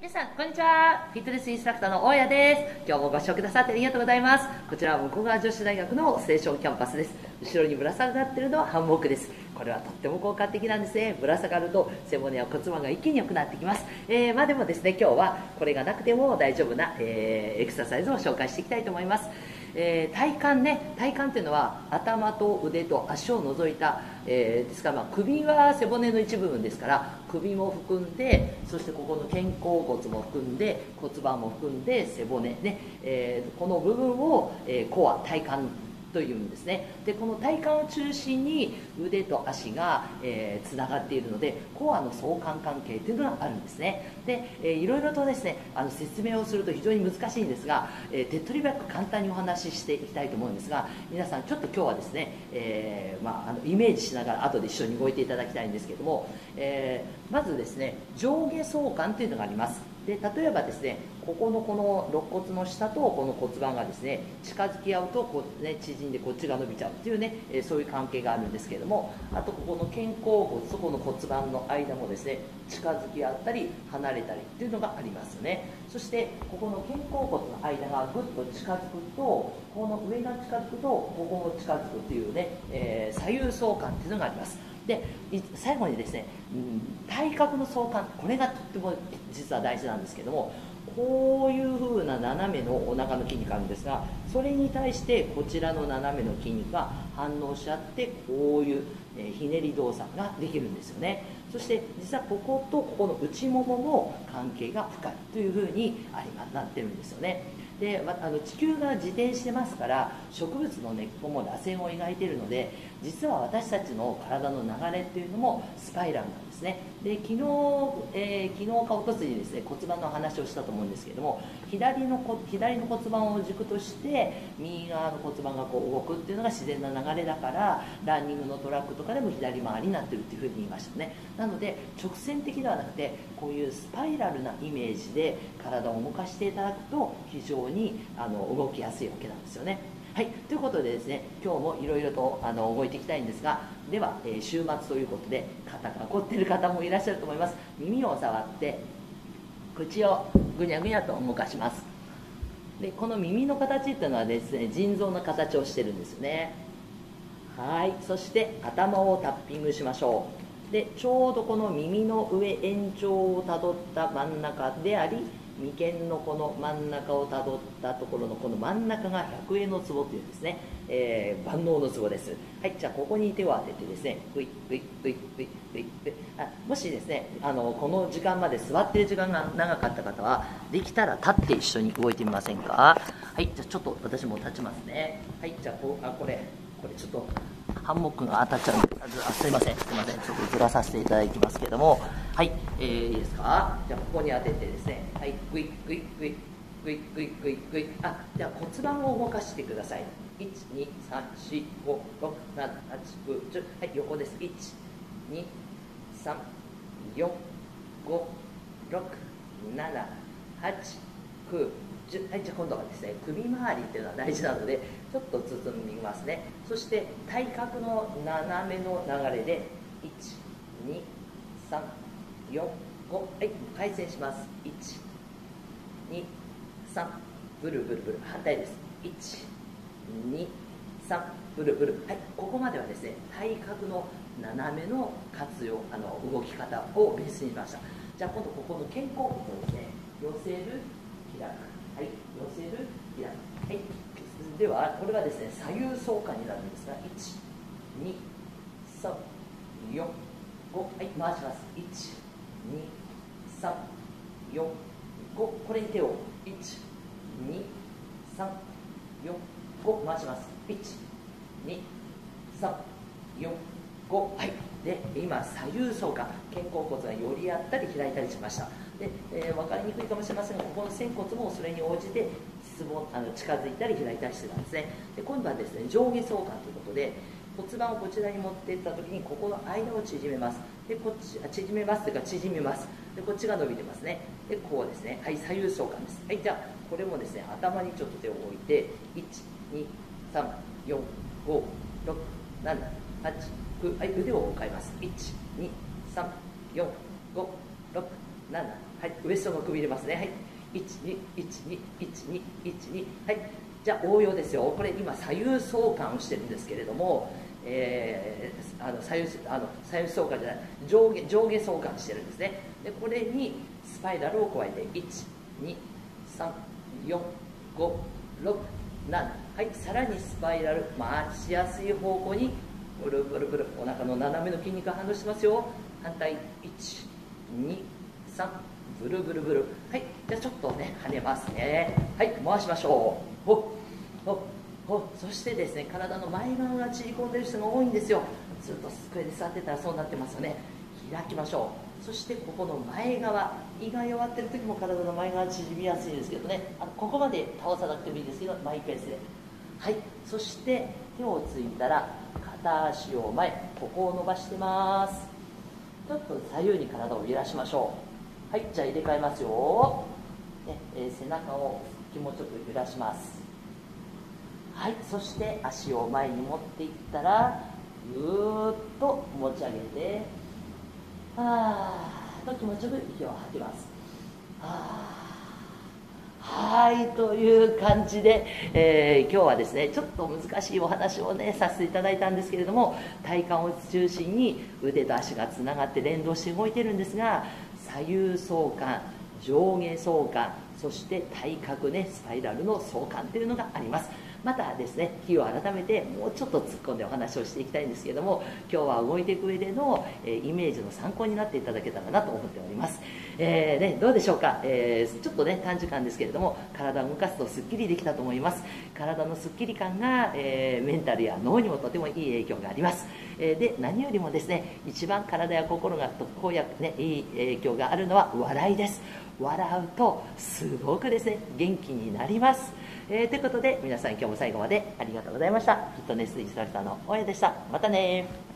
皆さん、こんにちは。フィットネスインストラクターの大家です。今日もご視聴くださってありがとうございます。こちらは向川女子大学のステーションキャンパスです。後ろにぶら下がっているのはハンモックです。これはとっても効果的なんですね。ぶら下がると背骨や骨盤が一気に良くなってきます。でもですね、今日はこれがなくても大丈夫な、エクササイズを紹介していきたいと思います。体幹っていうのは頭と腕と足を除いた、ですから、首は背骨の一部分ですから首も含んで、そしてここの肩甲骨も含んで骨盤も含んで背骨ね、この部分を、コア体幹というんですね。でこの体幹を中心に腕と足が、つながっているのでコアの相関関係というのがあるんですね。で、いろいろとですね説明をすると非常に難しいんですが、手っ取り早く簡単にお話ししていきたいと思うんですが、皆さんちょっと今日はですね、イメージしながら後で一緒に動いていただきたいんですけども、まずですね上下相関というのがあります。で例えばですねここの肋骨の下とこの骨盤がですね近づき合うと縮んでこっちが伸びちゃうっていうね、そういう関係があるんですけれども、あとここの肩甲骨とこの骨盤の間もですね近づき合ったり離れたりっていうのがありますよね。そしてここの肩甲骨の間がぐっと近づくとこの上が近づくとここも近づくっていうね、左右相関っていうのがあります。で最後にですね、体格の相関、これがとっても実は大事なんですけども、こういう風な斜めのお腹の筋肉あるんですが、それに対してこちらの斜めの筋肉が反応し合ってこういう、ひねり動作ができるんですよね。そして実はこことここの内ももも関係が深いという風になってるんですよね。で地球が自転してますから植物の根っこも螺旋を描いているので、実は私たちの体の流れっていうのもスパイラルなんですね。で昨日かおとついにですね骨盤の話をしたと思うんですけれども、左の骨盤を軸として右側の骨盤がこう動くっていうのが自然な流れだから、ランニングのトラックとかでも左回りになってるっていうふうに言いましたね。なので直線的ではなくてこういうスパイラルなイメージで体を動かしていただくと非常に動きやすいわけなんですよね。はい、ということでですね、今日もいろいろと動いていきたいんですが、では、週末ということで肩が凝っている方もいらっしゃると思います。耳を触って口をぐにゃぐにゃと動かします。でこの耳の形っていうのはですね腎臓の形をしてるんですよね。はい、そして頭をタッピングしましょう。でちょうどこの耳の上延長をたどった真ん中であり、眉間のこの真ん中をたどったところのこの真ん中が百会のツボというんですね、万能のツボです。はい、じゃあここに手を当ててですねグイグイグイグイグイグイ、もしですねこの時間まで座っている時間が長かった方はできたら立って一緒に動いてみませんか。はい、じゃあちょっと私も立ちますね。はい、じゃあこれちょっとハンモックが当たっちゃうんですいませんちょっとずらさせていただきますけども、はい、いいですか。じゃあここに当ててですね、はい、グイグイグイグイグイグイグイ、じゃあ骨盤を動かしてください。1、2、3、4、5、6、7、8、9、10、はい、横です。1、2、3、4、5、6、7、8、9、10、はい、じゃあ今度はですね首周りっていうのは大事なのでちょっと包みますね。そして体格の斜めの流れで1、2、3、4、5、はい、回旋します。1、2、3、ブルブルブル、反対です。1、2、3、ブルブル、はい、ここまではですね体格の斜めの活用動き方をベースにしました。じゃあ今度ここの肩甲骨をですね寄せる開く、はい、寄せる開く、はい、ではこれはですね左右相関になるんですが、1、2、3、4、5、はい、回します。1、2、3、4、5、これに手を1、2、3、4、5回します。1、2、3、4、5、はい。で今左右相関、肩甲骨が寄り合ったり開いたりしました。で、分かりにくいかもしれませんが、ここの仙骨もそれに応じて近づいたり開いたりしてたんですね。で今度はですね上下相関ということで、骨盤をこちらに持っていった時にここの間を縮めます。でこっち縮めますというか縮みます。でこっちが伸びてますね。でこうですね、はい、左右相関です。はい、じゃあこれもですね頭にちょっと手を置いて1、2、3、4、5、6、7、8、9、はい、腕を変えます。1、2、3、4、5、6、 7、はい、ウエストのくびれますね。はい、12121212、はい。じゃあ応用ですよ。これ今左右相関をしてるんですけれども、左右相関じゃない、上下相関してるんですね。でこれにスパイラルを加えて1234567、はい、さらにスパイラル、回しやすい方向にブルブルブル、お腹の斜めの筋肉が反応してますよ。反対123、ブルブルブル、はい。じゃあちょっとね跳ねますね。はい、回しましょう。そしてですね、体の前側が縮こんでる人が多いんですよ。ずっと机で座ってたらそうなってますよね。開きましょう。そしてここの前側、胃が弱ってる時も体の前側縮みやすいですけどね、ここまで倒さなくてもいいですけど、マイペースで、はい。そして手をついたら片足を前、ここを伸ばしてます。ちょっと左右に体を揺らしましょう。はい、じゃあ入れ替えますよ、背中を気持ちよく揺らします。はい、そして足を前に持っていったらぐーっと持ち上げて、と気持ちよく息を吐きます。はい、という感じで、今日はですねちょっと難しいお話をねさせていただいたんですけれども、体幹を中心に腕と足がつながって連動して動いてるんですが、左右相関、上下相関、そして対角ねスパイラルの相関というのがあります。またですね、日を改めてもうちょっと突っ込んでお話をしていきたいんですけれども、今日は動いていく上での、イメージの参考になっていただけたらなと思っております。どうでしょうか、ちょっとね短時間ですけれども体を動かすとすっきりできたと思います。体のすっきり感が、メンタルや脳にもとてもいい影響があります。で何よりもですね、一番体や心が特効薬ねいい影響があるのは笑いです。笑うとすごくですね元気になります。ということで皆さん今日も最後までありがとうございました。フィットネスインストラクターの大家でした。またね。